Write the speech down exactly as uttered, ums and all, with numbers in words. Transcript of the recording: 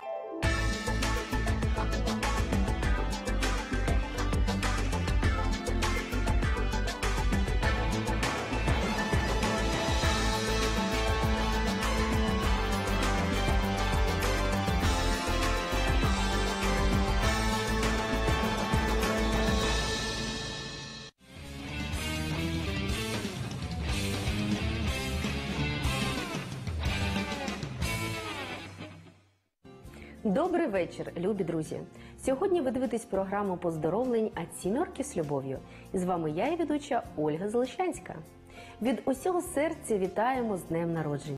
Добрий вечір, любі друзі! Сьогодні ви дивитесь програму поздоровлень «От сімерки з любов'ю». І з вами я і ведуча Ольга Золочанська. Від усього серця вітаємо з днем народження.